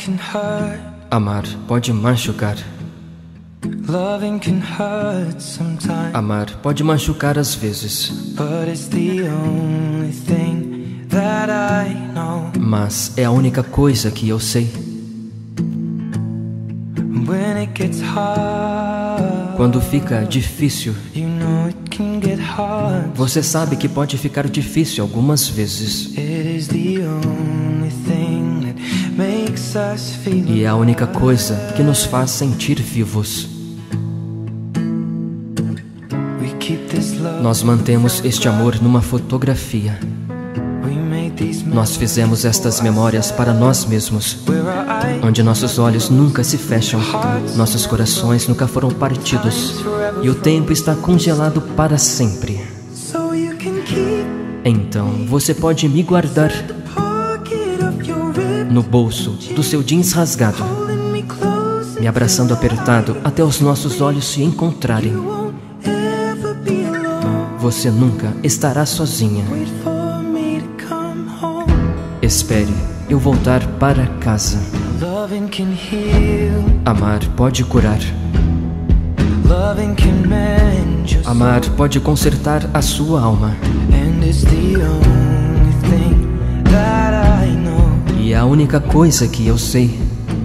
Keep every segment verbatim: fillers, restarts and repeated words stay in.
Amar pode machucar. Amar pode machucar às vezes. Mas é a única coisa que eu sei. Quando fica difícil, você sabe que pode ficar difícil algumas vezes. E é a única coisa que nos faz sentir vivos. Nós mantemos este amor numa fotografia. Nós fizemos estas memórias para nós mesmos, onde nossos olhos nunca se fecham, nossos corações nunca foram partidos, e o tempo está congelado para sempre. Então você pode me guardar no bolso do seu jeans rasgado, me abraçando apertado até os nossos olhos se encontrarem. Você nunca estará sozinha. Espere eu voltar para casa. Amar pode curar. Amar pode consertar a sua alma. E é a única coisa que eu sei.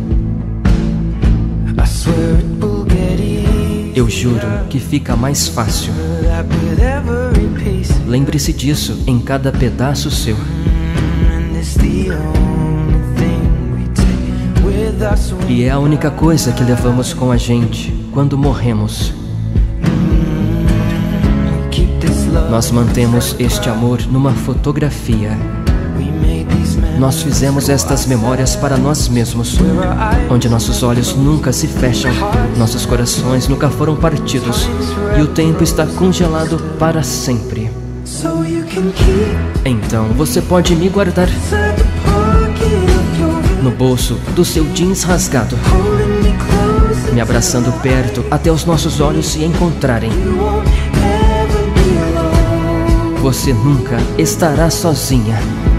Eu juro que fica mais fácil. Lembre-se disso em cada pedaço seu. E é a única coisa que levamos com a gente quando morremos. Nós mantemos este amor numa fotografia. Nós fizemos estas memórias para nós mesmos, onde nossos olhos nunca se fecham, nossos corações nunca foram partidos, e o tempo está congelado para sempre. Então você pode me guardar no bolso do seu jeans rasgado, me abraçando perto até os nossos olhos se encontrarem. Você nunca estará sozinha.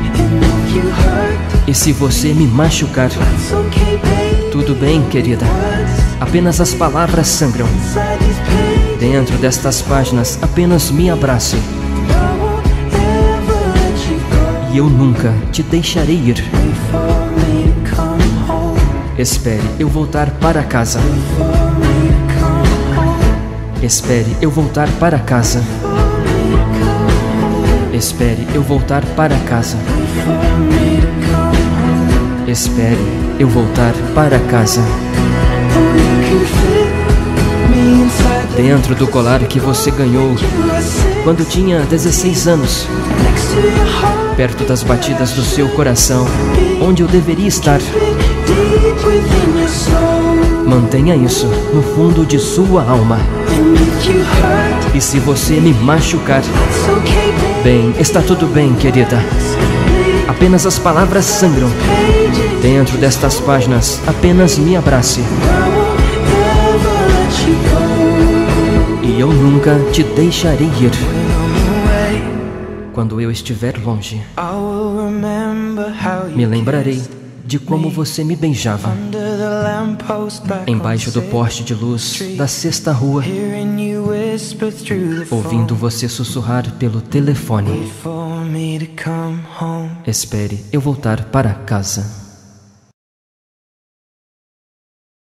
E se você me machucar, tudo bem, querida. Apenas as palavras sangram. Dentro destas páginas, apenas me abrace. E eu nunca te deixarei ir. Espere eu voltar para casa. Espere eu voltar para casa. Espere eu voltar para casa. Espere eu voltar para casa. Dentro do colar que você ganhou quando tinha dezesseis anos, perto das batidas do seu coração, onde eu deveria estar. Mantenha isso no fundo de sua alma. E se você me machucar, bem, está tudo bem, querida. Apenas as palavras sangram. Dentro destas páginas, apenas me abrace. E eu nunca te deixarei ir. Quando eu estiver longe, me lembrarei de como você me beijava embaixo do poste de luz da sexta rua, ouvindo você sussurrar pelo telefone. Espere eu voltar para casa.